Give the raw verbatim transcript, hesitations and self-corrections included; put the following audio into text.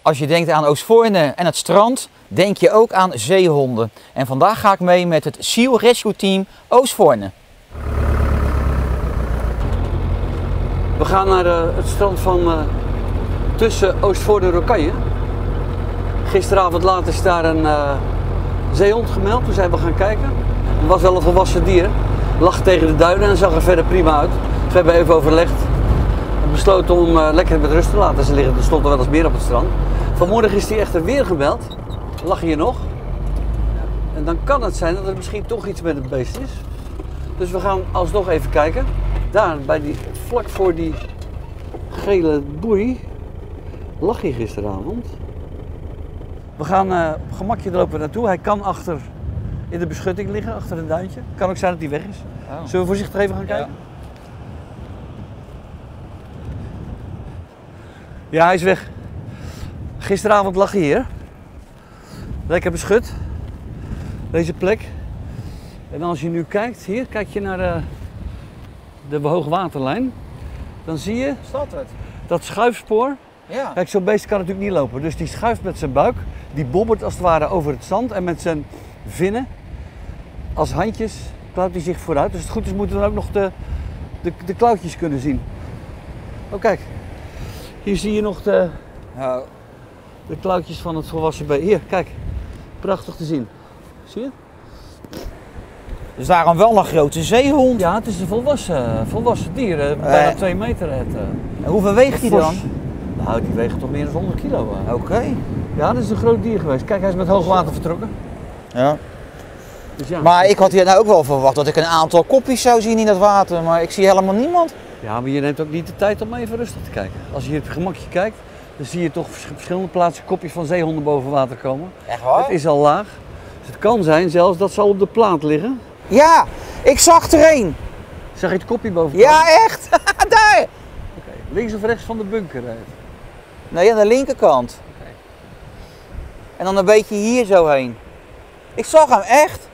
Als je denkt aan Oostvoorne en het strand, denk je ook aan zeehonden. En vandaag ga ik mee met het Seal Rescue Team Oostvoorne. We gaan naar uh, het strand van uh, tussen Oostvoorne en Rocaille. Gisteravond laat is daar een uh, zeehond gemeld, toen zijn we gaan kijken. Het was wel een volwassen dier, lag tegen de duinen en zag er verder prima uit. Dus we hebben even overlegd en besloten om uh, lekker met rust te laten ze liggen. Er stond er wel eens meer op het strand. Vanmorgen is hij echter weer gebeld, lag hier nog. En dan kan het zijn dat er misschien toch iets met het beest is. Dus we gaan alsnog even kijken. Daar, bij die, vlak voor die gele boei, lag hij gisteravond. We gaan uh, op gemakje er lopen naartoe. Hij kan achter in de beschutting liggen, achter een duintje. Kan ook zijn dat hij weg is. Oh. Zullen we voorzichtig even gaan kijken? Ja. Ja, hij is weg. Gisteravond lag hij hier. Lekker beschut. Deze plek. En als je nu kijkt, hier, kijk je naar de, de hoogwaterlijn. Dan zie je Staat het? dat schuifspoor. Ja. Kijk, zo'n beest kan natuurlijk niet lopen. Dus die schuift met zijn buik. Die bobbert als het ware over het zand. En met zijn vinnen, als handjes, klauwt hij zich vooruit. Dus als het goed is, moeten we dan ook nog de, de, de klauwtjes kunnen zien. Oh, kijk. Hier zie je nog de, Nou, de klauwtjes van het volwassen beest. Hier, kijk. Prachtig te zien. Zie je? dus daarom wel een grote zeehond. Ja, het is een volwassen, volwassen dier. eh, Bijna Eh. twee meter. Het, uh, En hoeveel weegt hij dan? Nou, die weegt toch meer dan honderd kilo. Uh. Oké. Okay. Ja, dat is een groot dier geweest. Kijk, hij is met hoogwater vertrokken. Ja. Dus ja. Maar ik had hier nou ook wel verwacht dat ik een aantal kopjes zou zien in dat water, maar ik zie helemaal niemand. Ja, maar je neemt ook niet de tijd om even rustig te kijken. Als je hier op je gemakje kijkt, dan zie je toch vers- verschillende plaatsen kopjes van zeehonden boven water komen. Echt waar? Het is al laag. Dus het kan zijn zelfs dat ze al op de plaat liggen. Ja, ik zag er een. Zag je het kopje boven? Ja, echt. Daar. Okay. Links of rechts van de bunker. Hè? Nee, aan de linkerkant. Okay. En dan een beetje hier zo heen. Ik zag hem echt.